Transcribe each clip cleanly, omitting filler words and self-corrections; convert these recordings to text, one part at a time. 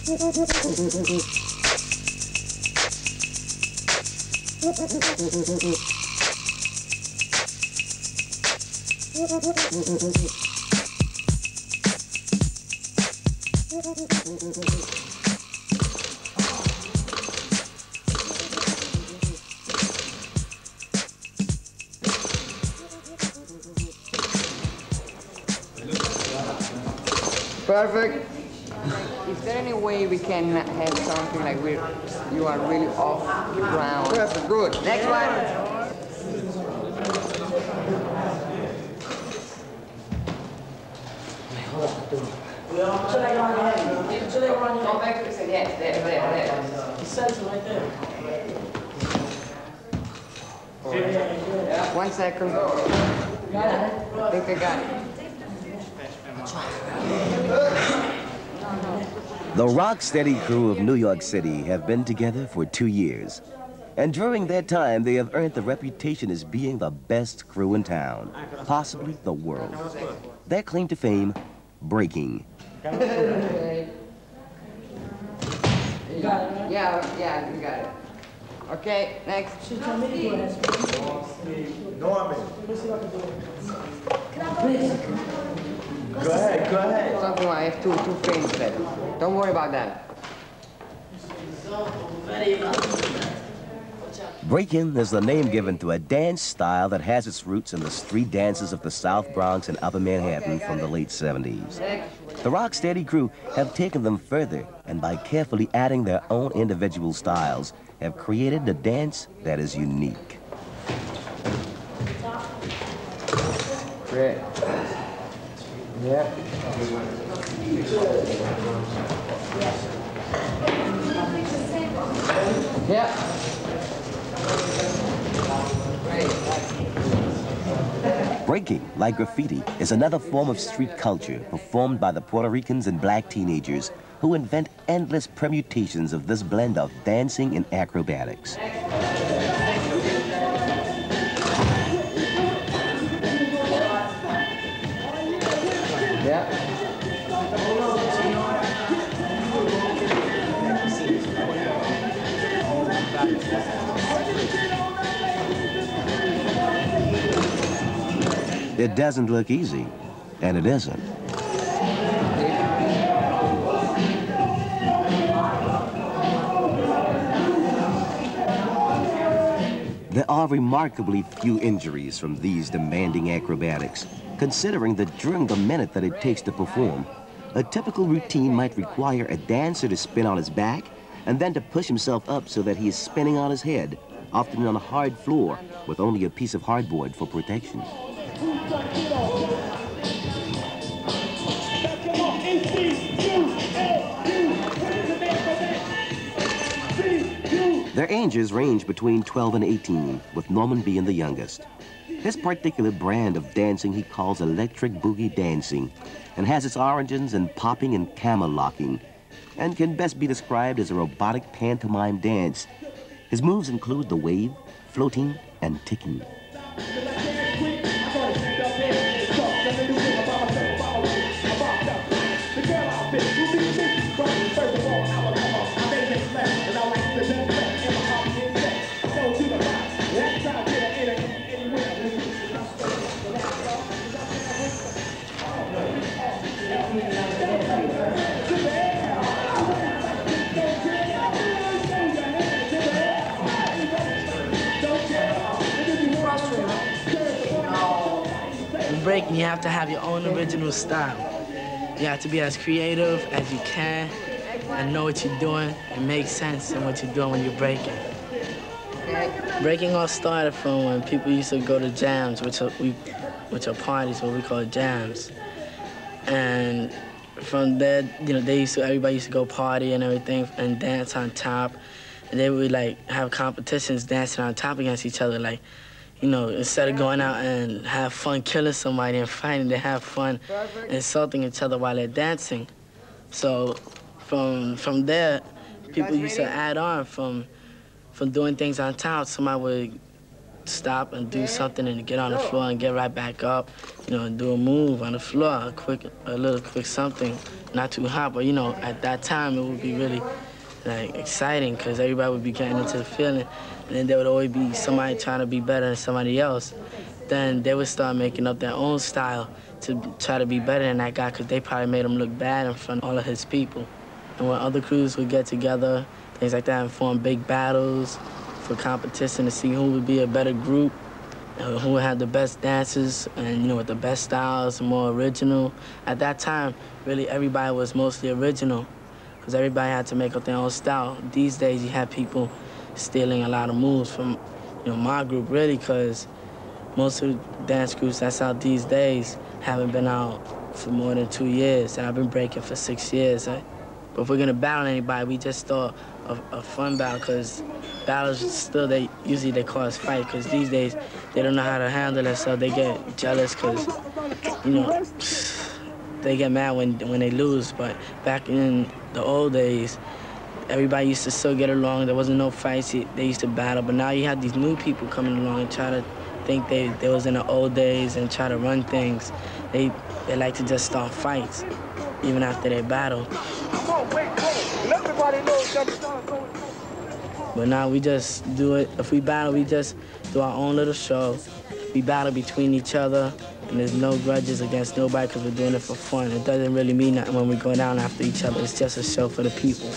Perfect. Is there any way we can have something like you are really off the ground? Perfect, good. Next one. Go back to the yes, there. It says right there. Yeah. 1 second. I think I got it. The Rocksteady crew of New York City have been together for 2 years. And during that time, they have earned the reputation as being the best crew in town, possibly the world. Their claim to fame, breaking. Yeah, you got it. Okay, next. Go ahead. Something I have two frames left. Don't worry about that. Breaking is the name given to a dance style that has its roots in the street dances of the South Bronx and Upper Manhattan from the late 70s. The Rocksteady crew have taken them further, and by carefully adding their own individual styles, have created a dance that is unique. Great. Yeah. Yeah. Breaking, like graffiti, is another form of street culture performed by the Puerto Ricans and black teenagers who invent endless permutations of this blend of dancing and acrobatics. Yeah. It doesn't look easy, and it isn't. There are remarkably few injuries from these demanding acrobatics, considering that during the minute that it takes to perform, a typical routine might require a dancer to spin on his back and then to push himself up so that he is spinning on his head, often on a hard floor with only a piece of hardboard for protection. Their ages range between 12 and 18, with Norman being the youngest. This particular brand of dancing he calls electric boogie dancing, and has its origins in popping and camel locking, and can best be described as a robotic pantomime dance. His moves include the wave, floating, and ticking. Breaking, you have to have your own original style. You have to be as creative as you can and know what you're doing and make sense in what you're doing when you're breaking. Breaking all started from when people used to go to jams, which are parties, what we call jams. And from there, you know, everybody used to go party and everything and dance on top. And they would like have competitions dancing on top against each other, like, you know, instead of going out and have fun killing somebody and fighting, they have fun insulting each other while they're dancing. So from there, people used to add on from doing things on top. Somebody would stop and do something and get on the floor and get right back up, you know, and do a move on the floor, a little quick something, not too hot, but, you know, at that time it would be really, like, exciting because everybody would be getting into the feeling, and then there would always be somebody trying to be better than somebody else. Then they would start making up their own style to try to be better than that guy because they probably made him look bad in front of all of his people. And when other crews would get together, things like that, and form big battles for competition to see who would be a better group, who would have the best dances and, you know, with the best styles, more original. At that time, really everybody was mostly original because everybody had to make up their own style. These days, you have people stealing a lot of moves from, you know, my group, really, because most of the dance groups that's out these days haven't been out for more than 2 years, and I've been breaking for 6 years. Right? But if we're gonna battle anybody, we just start a fun battle, because battles still, usually they cause fight, because these days they don't know how to handle themselves. They get jealous because, you know, they get mad when they lose. But back in the old days, everybody used to still get along. There wasn't no fights. They used to battle. But now you have these new people coming along and try to think they was in the old days and try to run things. They like to just start fights, even after they battle. But now we just do it. If we battle, we just do our own little show. We battle between each other, and there's no grudges against nobody because we're doing it for fun. It doesn't really mean nothing when we go down after each other. It's just a show for the people.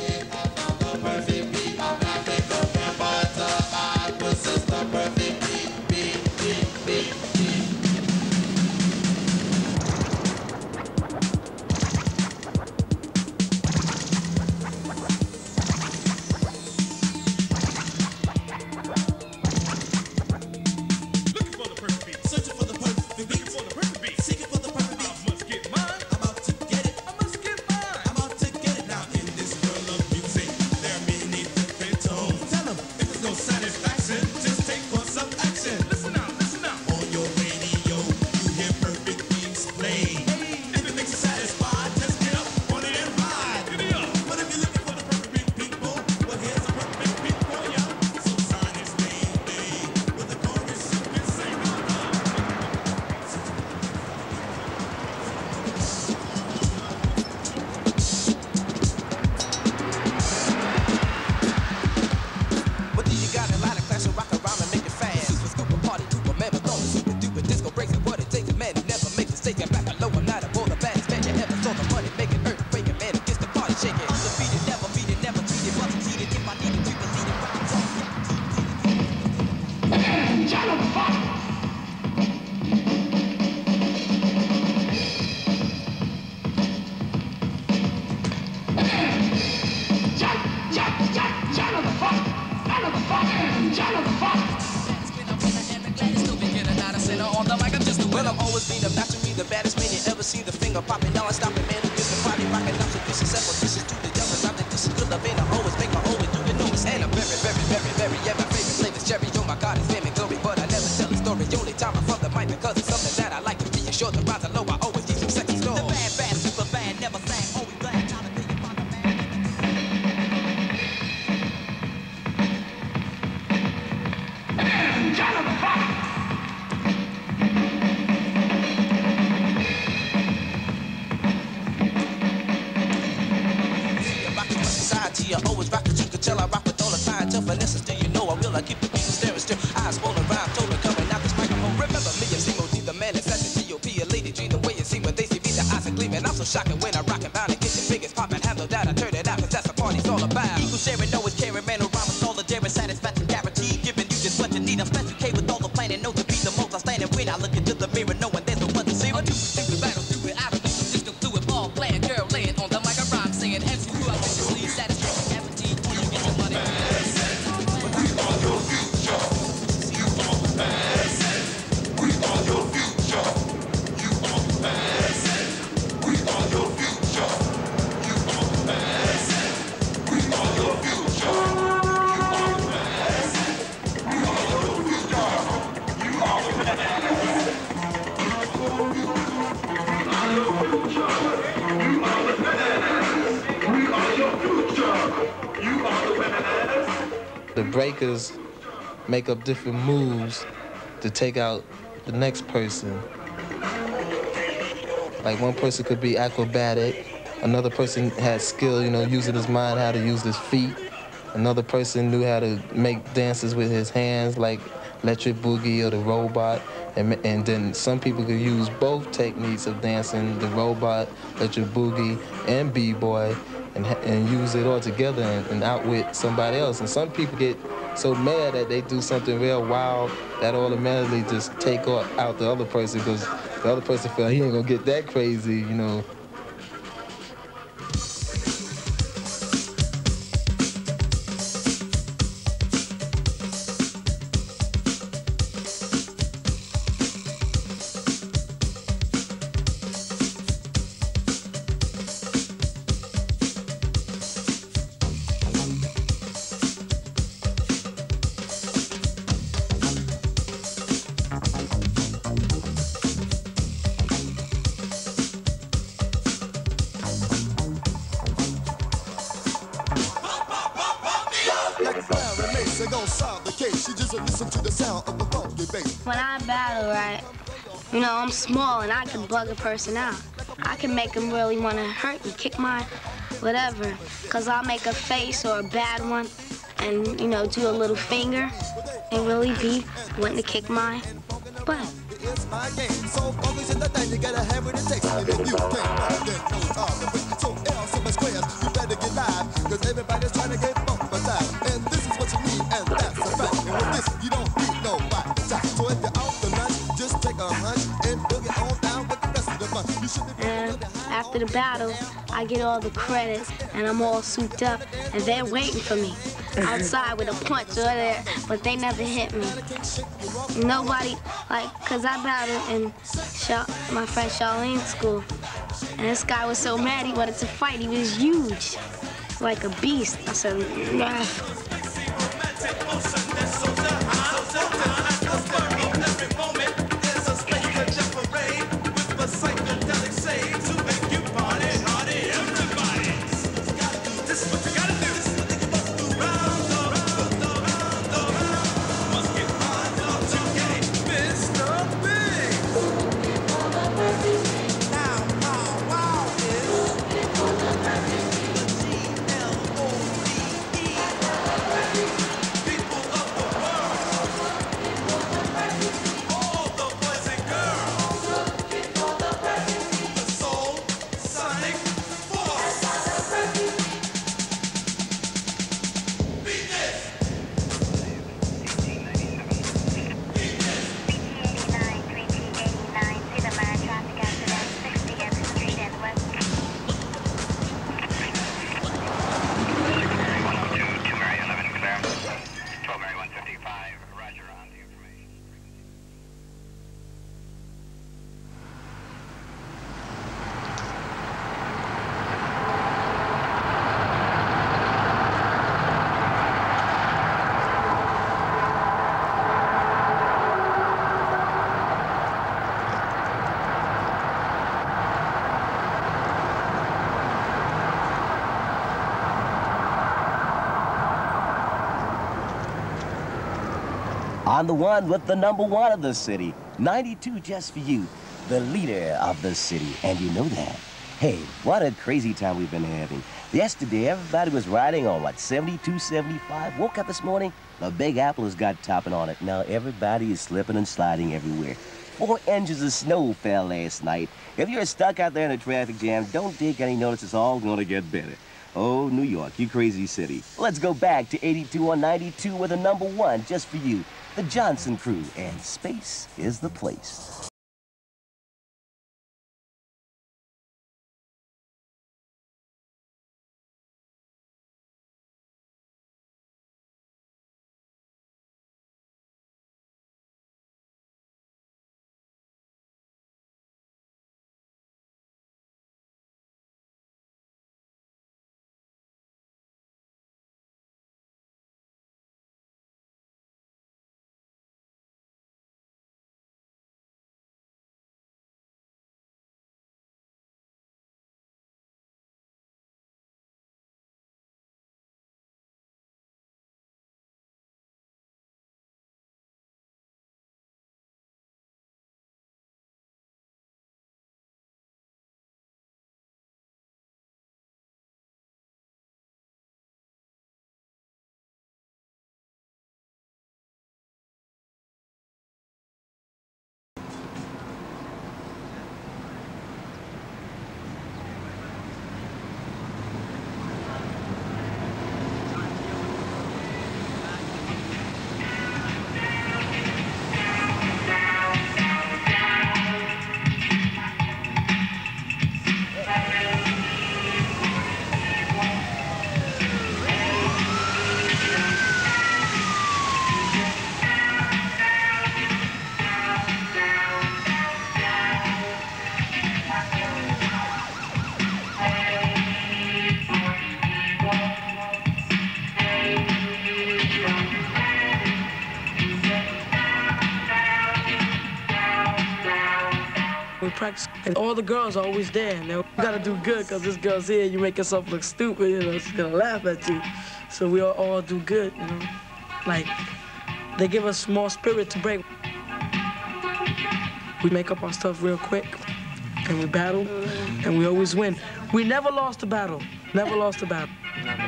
Well, I've always been about to be the baddest man you ever seen. The finger popping, now I stop it, man. Who gets the party rocking? I'm so vicious, several dishes to the youngest. I'm the dishes good love, and I always make my own way through the noise. And I'm very, very, very, very, yeah, my favorite flavor is cherry. Oh my God, it's fame and glory, but I never tell a story. Only time I'm from the mic because it's something that I like to be. Sure to rise and low, I always keep some sexy stories. The bad, bad, super bad, never sang, always glad. Time to think about the man. I always rock the you can tell I rock with all the time. Tell Vanessa, do you know I will? I keep the people staring still. Eyes rolling around, totally coming out this microphone. Remember me, and C-Mo-D, the man that's at the G.O.P. A lady G, the way you see when they see me, the eyes are gleaming. I'm so shocking when I rock and bound and get the biggest pop and handle that. I turn it out, cause that's what party's all about. Equal sharing, no it's caring, man, around with all the daring, satisfaction guaranteed. Giving you just what you need. I'm special K with all the planning, know to be the most outstanding when I look into the mirror, knowing there's no one to see. I do stupid battle through it, I don't need just go through it all. Playing girl, laying on the mic, I rhyme, singing MC who I viciously satisfaction. The breakers make up different moves to take out the next person. Like one person could be acrobatic, another person had skill, you know, using his mind how to use his feet. Another person knew how to make dances with his hands, like electric boogie or the robot. And then some people could use both techniques of dancing, the robot, electric boogie, and b-boy, and use it all together and outwit somebody else. And some people get so mad that they do something real wild that automatically just take out the other person because the other person feel he ain't gonna get that crazy, you know. When I battle, right, you know, I'm small and I can bug a person out. I can make them really want to hurt me, kick my whatever, because I'll make a face or a bad one and, you know, do a little finger and really be wanting to kick my butt. It's my game, so focus in the thing, you gotta have what it takes. And if you can't walk, then no time. So L, so much squares, you better get live, because everybody's trying to get bumped by time. And this is what you need, and that's a fact. And with this, you don't need no fight. So if you're out the lunch, just take a hunch and boogie on down with the rest of the fun. You should be and after the battle, I get all the credit, and I'm all souped up, and they're waiting for me outside with a punch or there, but they never hit me. Nobody, like, because I battled in my friend Charlene's school, and this guy was so mad he wanted to fight. He was huge, like a beast. I said, nah. On the one with the #1 of the city, 92 just for you, the leader of the city, and you know that. Hey, what a crazy time we've been having. Yesterday, everybody was riding on, what, 72, 75? Woke up this morning, the Big Apple has got topping on it. Now everybody is slipping and sliding everywhere. 4 inches of snow fell last night. If you're stuck out there in a traffic jam, don't take any notice. It's all going to get better. Oh, New York, you crazy city. Let's go back to 82 on 92 with a #1 just for you. The Johnson Crew, and space is the place. We practice, and all the girls are always there. And you gotta do good, because this girl's here. You make yourself look stupid, you know, she's gonna laugh at you. So we all do good, you know. Like, they give us more spirit to break. We make up our stuff real quick, and we battle, and we always win. We never lost a battle. Never lost a battle. Never.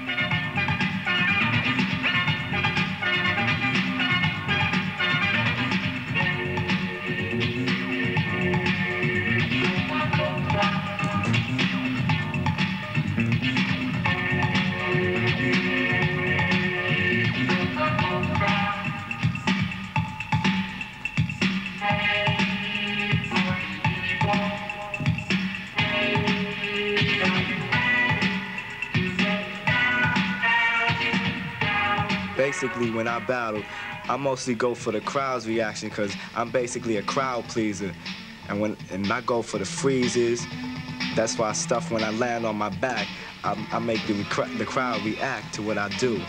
Basically, when I battle, I mostly go for the crowd's reaction because I'm basically a crowd pleaser. And I go for the freezes. That's why stuff when I land on my back, I make the crowd react to what I do.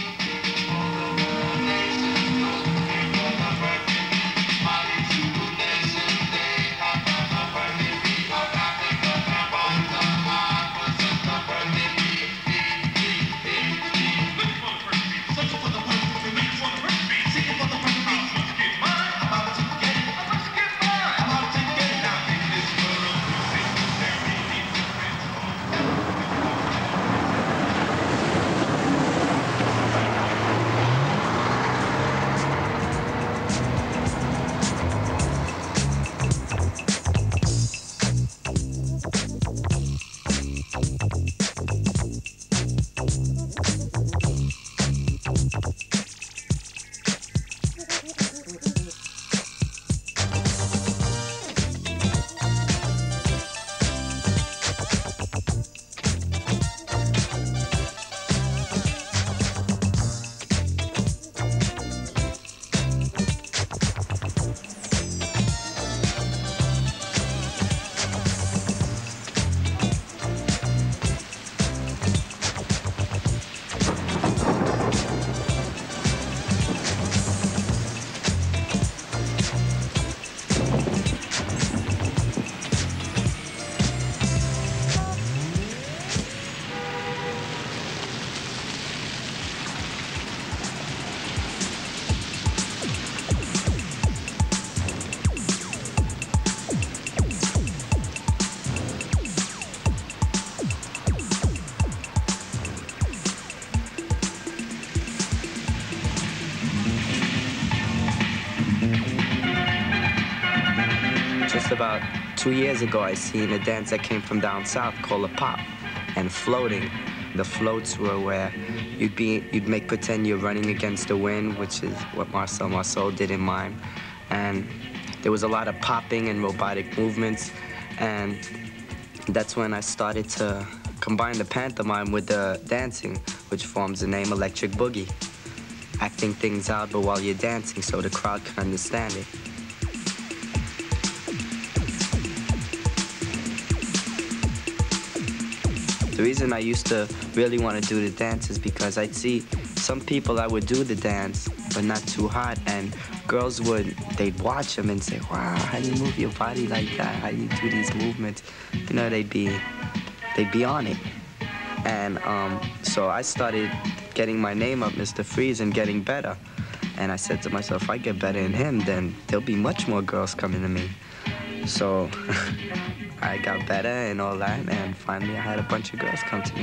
About 2 years ago, I seen a dance that came from down south called a pop, and floating. The floats were where you'd make pretend you're running against the wind, which is what Marceau did in mine. And there was a lot of popping and robotic movements, and that's when I started to combine the pantomime with the dancing, which forms the name Electric Boogie. Acting things out, but while you're dancing, so the crowd can understand it. The reason I used to really want to do the dance is because I'd see some people that would do the dance, but not too hot, and girls they'd watch them and say, wow, how do you move your body like that? How do you do these movements? You know, they'd be on it. And so I started getting my name up, Mr. Freeze, and getting better. And I said to myself, if I get better than him, then there'll be much more girls coming to me. So I got better and all that, and finally I had a bunch of girls come to me.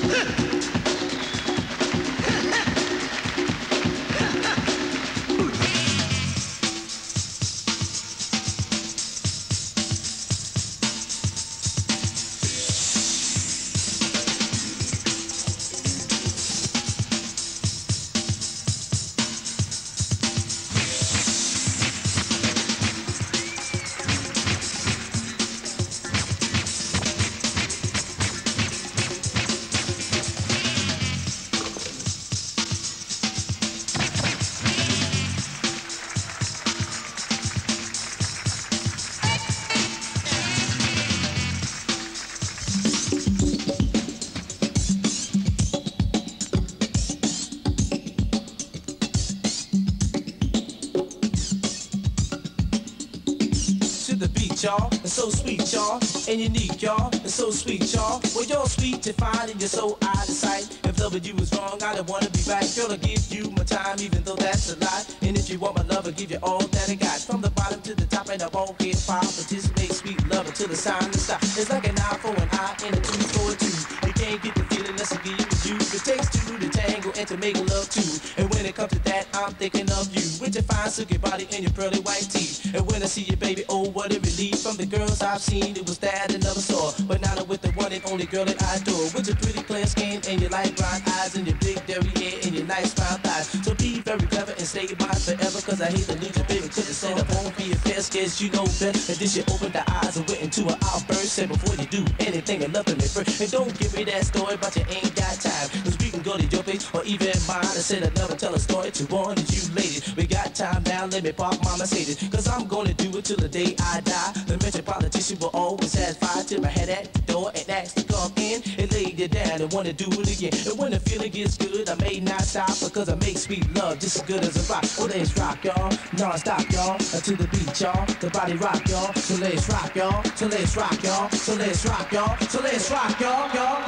Y'all, and so sweet, y'all, and unique, y'all, and so sweet, y'all. Well, you're sweet to find, and you're so out of sight. If loving you was wrong, I don't wanna be right. Girl, I'll give you my time, even though that's a lie. And if you want my love, I'll give you all that I got. From the bottom to the top, and I won't get far. Participate, sweet love, until the sign to stop. It's like an eye for an eye, and a two for a two. You can't get the feeling unless I give it to you. It takes two to tango and to make love too. And when it comes to that, I'm thinking of you. With your fine silky body and your pearly white teeth. And when I see you, baby, oh, what a relief. From the girls I've seen, it was that I never saw. But now I'm with the one and only girl that I adore. With your pretty clear skin and your light brown eyes and your big derriere and your nice round thighs. So be very clever and stay mine forever, cause I hate to lose you, baby. Cause it said I won't be a fast guess, you know better. And then she opened her eyes and went into an outburst. Said before you do anything, I love me first. And don't give me that story, but you ain't got time. Cause we can go to your place or even mine. I said I'd never tell a story to one of you ladies. We got time now, let me park my Mercedes. Cause I'm gonna do it till the day I die. The metropolitan will always satisfy till my head at the door and ask to come in and lay you down and wanna do it again. And when the feeling gets good, I may not stop because I make sweet love just as good as a rock. Oh, let's rock, y'all, non-stop, y'all, to the beat, y'all, the body rock, y'all. So let's rock, y'all, so let's rock, y'all, so let's rock, y'all, so let's rock, y'all,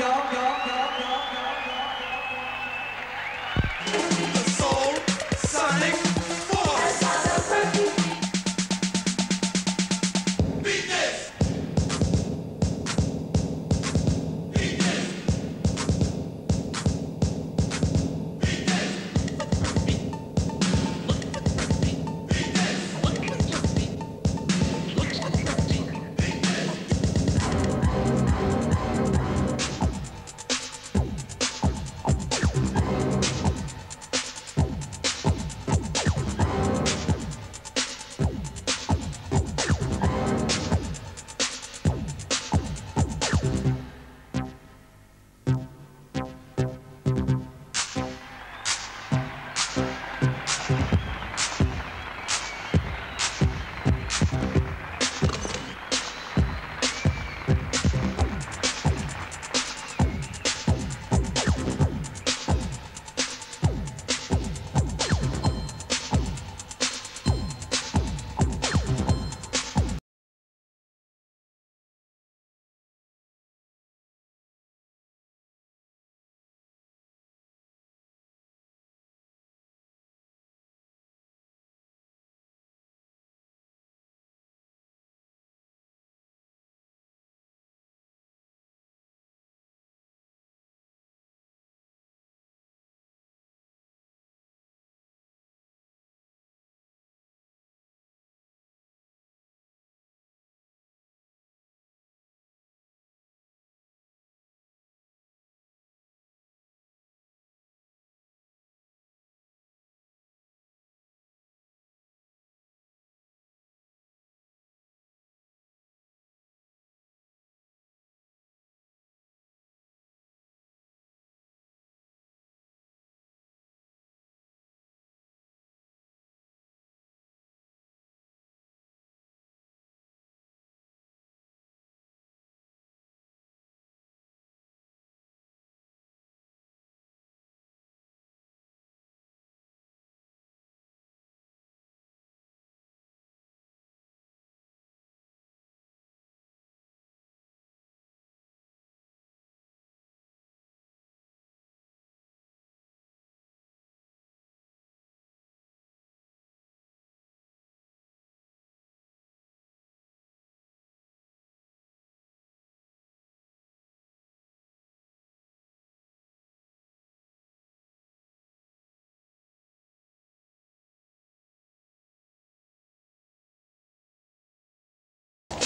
y'all. The Soul Sonic Force. Beat this.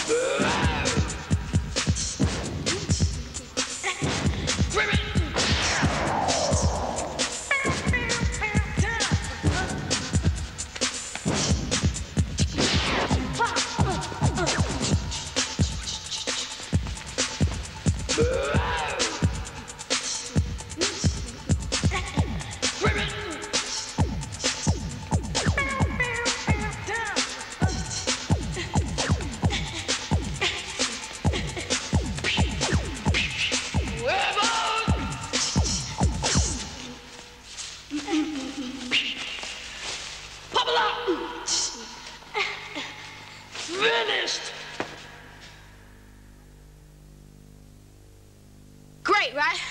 Finished! Great, right?